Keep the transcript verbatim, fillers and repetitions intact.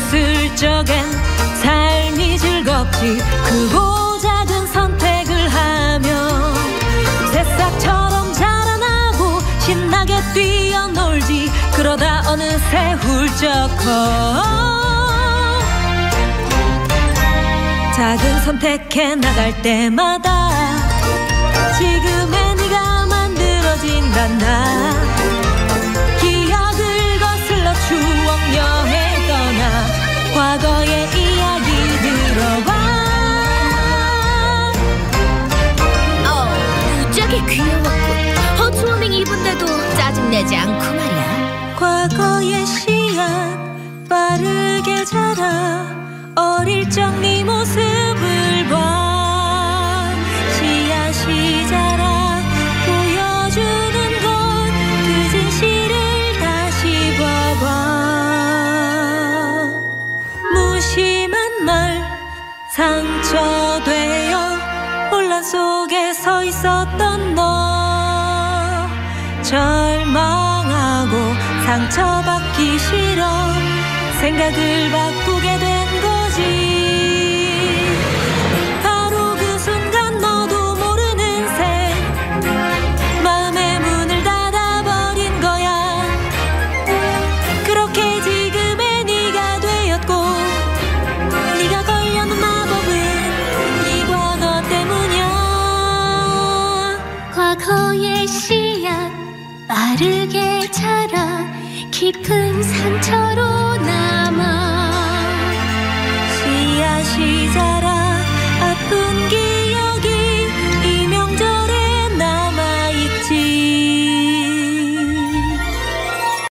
웃을 적엔 삶이 즐겁지. 크고 작은 선택을 하며 새싹처럼 자라나고 신나게 뛰어놀지. 그러다 어느새 훌쩍 커 작은 선택해 나갈 때마다 지금의 네가 만들어진단다. 기억을 거슬러 추억 여행 떠나 과거의 이야기 들어봐. 어, 무지하게 귀여웠군. 허투어밍 입은데도 짜증내지 않고 말이야. 과거의 씨앗 빠르게 자라 어릴 적 네 모습을 봐. 씨앗이 자라 보여주는 건 그 진실을 다시 봐봐. 무심한 날 상처되어 혼란 속에 서 있었던 너. 절망하고 상처받기 싫어 생각을 바꾸게 된 거지. 바로 그 순간 너도 모르는 새 마음의 문을 닫아버린 거야. 그렇게 지금의 네가 되었고 네가 걸려는 마법은 네과 너 때문이야. 과거의 씨앗 빠르게 자라 깊은 상처로 남아. 씨앗이 자라 아픈 길